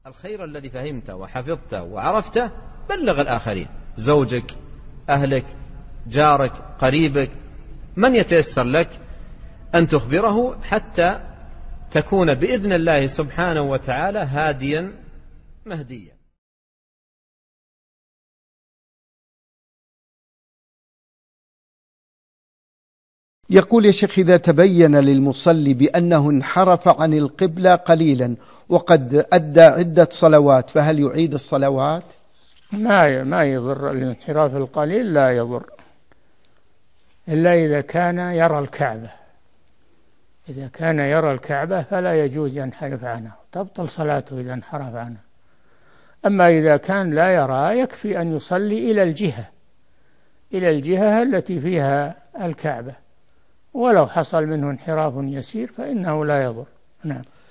الخير الذي فهمته وحفظته وعرفته بلغ الآخرين، زوجك، أهلك، جارك، قريبك، من يتيسر لك أن تخبره حتى تكون بإذن الله سبحانه وتعالى هاديا مهديا. يقول يا شيخ: إذا تبين للمصلي بأنه انحرف عن القبلة قليلا وقد أدى عدة صلوات فهل يعيد الصلوات؟ ما يضر الانحراف القليل، لا يضر إلا إذا كان يرى الكعبة. إذا كان يرى الكعبة فلا يجوز ينحرف عنها، تبطل صلاته إذا انحرف عنها. أما إذا كان لا يرى يكفي أن يصلي إلى الجهة التي فيها الكعبة، ولو حصل منه انحراف يسير فإنه لا يضر. نعم.